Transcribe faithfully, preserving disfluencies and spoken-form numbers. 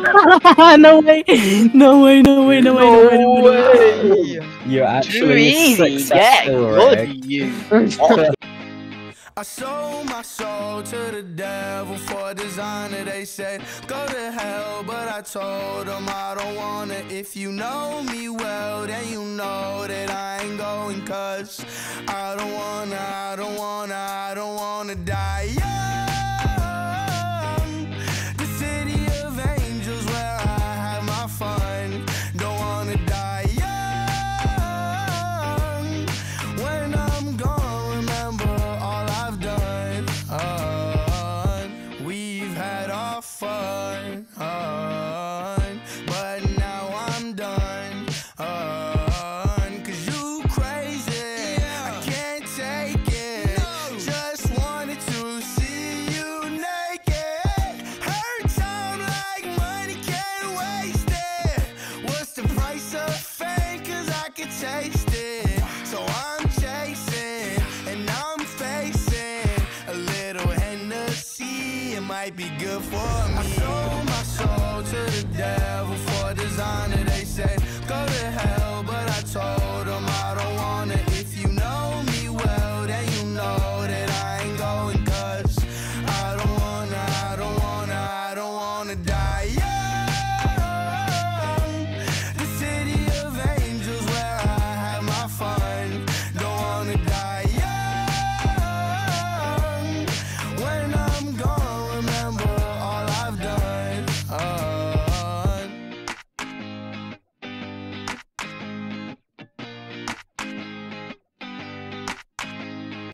No way! No way! No way! No way! No way! No No way! No way! way! You're Too actually easy. Get successful, good, Rick. you. I sold my soul to the devil for designer. They said go to hell, but I told them I don't wanna. If you know me well, then you know that I ain't going. Cause I don't wanna, I don't wanna, I don't wanna die young. The city of angels where I have my fun. Don't wanna die young. When I'm gone, remember all I've done. We've had our fun, but now I'm done. Cause you crazy, I can't take it. Just wanted to see you naked. Hurt sound like money, can't waste it. What's the price of fame? Cause I can taste it. So I'm chasing and I'm facing a little Hennessy. It might be good for me. I sold my soul to the devil for designer. They said go to hell, but I told them I don't wanna.